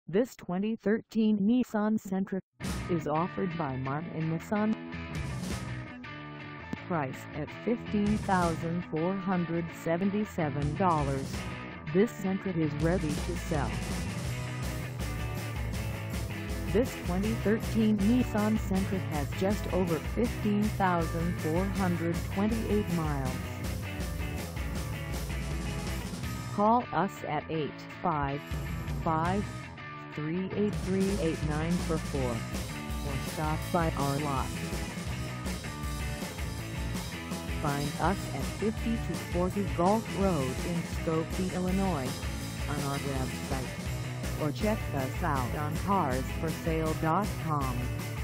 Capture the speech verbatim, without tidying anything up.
This twenty thirteen Nissan Sentra is offered by Martin Nissan. Price at fifteen thousand four hundred seventy-seven dollars. This Sentra is ready to sell. This twenty thirteen Nissan Sentra has just over fifteen thousand four hundred twenty-eight miles. Call us at eight five five, three eight three, eight nine four four or stop by our lot. Find us at fifty-two forty Golf Road in Skokie, Illinois, on our website, or check us out on cars for sale dot com.